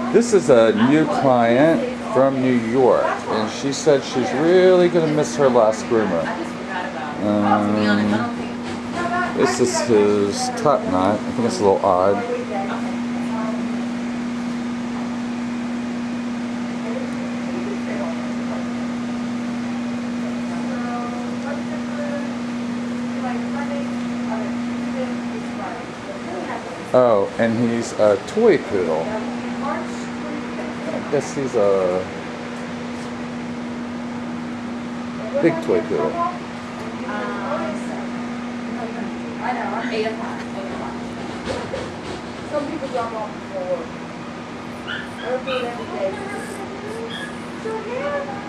This is a new client from New York, and she said she's really gonna miss her last groomer. This is his top knot. I think it's a little odd. Oh, and he's a toy poodle. I guess he's a big toy poodle. I know, 8 o'clock. Some people drop off before work. I repeat every day.